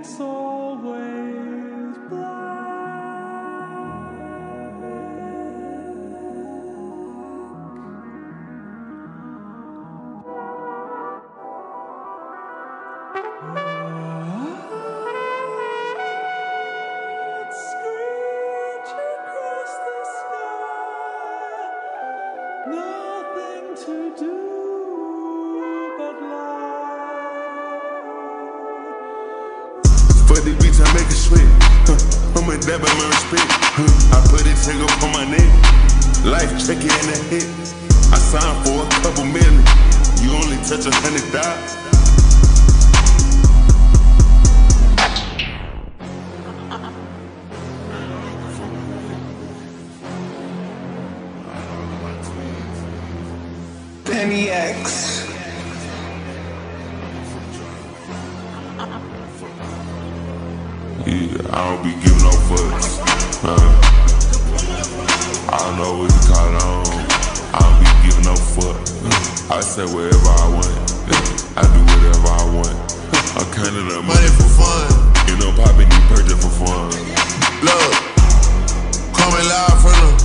it's always black. Screech across the sky, nothing to do but lie. For the beach, I make it sweat. I'm a dab at my respect. I put it take up on my neck. Life check it in the hit. I signed for a couple million. You only touch 100,000. Penny X. Yeah, I don't be giving no fucks. I don't know what you call it on. I don't be giving no fuck. I say wherever I want. I do whatever I want. I'm counting up money for fun. You know, popping these purchase for fun. Look, coming live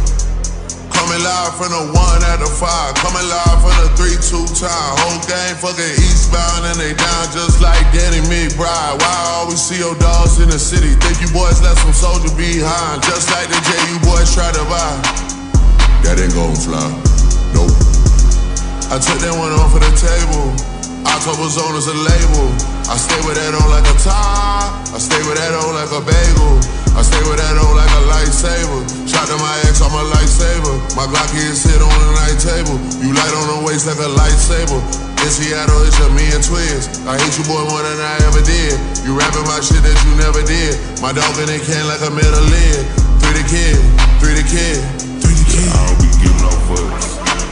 from the 1 at the 5. Coming live from the 3-2 time. Whole gang fucking eastbound and they down just like Danny McBride. Why I always see your dogs in the city? Think you boys left some soldier behind. Just like the J you boys try to buy. That ain't gon' fly, nope. I took that one off of the table. October Zone is a label. I stay with that on like a tie. I stay with that on like a bagel. I stay with that on like a lightsaber. Shot to my ex, I'm a lightsaber. My Glock is sit on the night table. You light on the waist like a lightsaber. In Seattle, it's your me and twins. I hate you boy more than I ever did. You rapping my shit that you never did. My dog in a can like a metal lid. Free the kid, free the kid, free the kid. I don't be giving no fucks.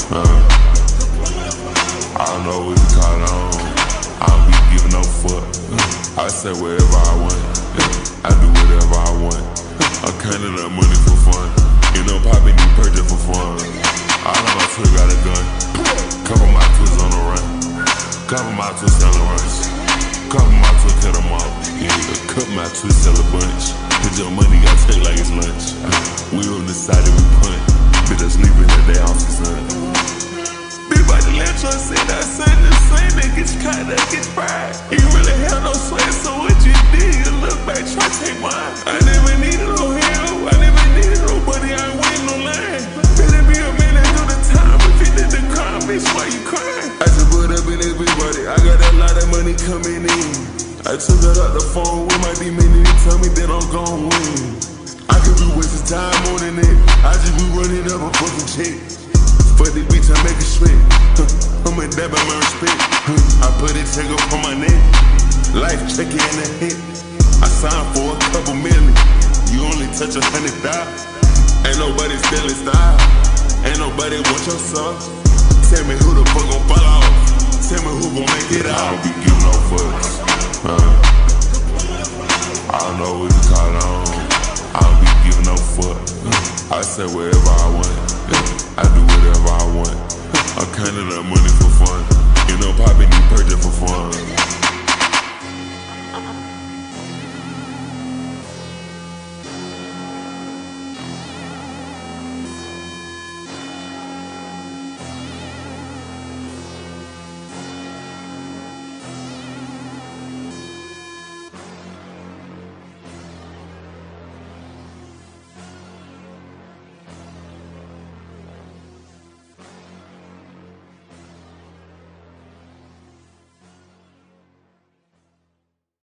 I don't know what you call it on. I don't be giving no fuck. I say wherever I want. I do whatever I want. I'm counting up money for fun. You know, popping these purchase for fun. I know my twist got a gun. Couple my twists on the run. Couple my twists on the runs. Couple my twists cut them off. Yeah, cut my twist sell a bunch. Cause your money got take like it's lunch. We on the side that we punt. Bitch, I sleep in the day off the sun. By the left choice, say that son, the same that gets caught, that gets fried. You really have no sweat, so what you did, you look back, try to take mine. I never needed no help, I never needed nobody, I ain't waiting no line. Better be a man that do the time, if you did the crime, bitch, why you crying? I just put up in this big body, I got a lot of money coming in. I took her out the phone, we might be many, they tell me that I'm gon' win. I could be wasting time on the net, I just be running up a fucking check. For the beach, I make it sweat. I'm a dab at my respect. I put it take up on my neck. Life check it in the hit. I signed for a couple million. You only touch 100,000. Ain't nobody stealing style. Ain't nobody want your sauce. Tell me who the fuck gon' fall off. Tell me who gon' make it out. I don't be giving no fucks. I don't know what you call it on. I don't be giving no fuck. I say wherever I want. I do whatever I want. I'm counting up money for fun. You know, popping these purchase for fun.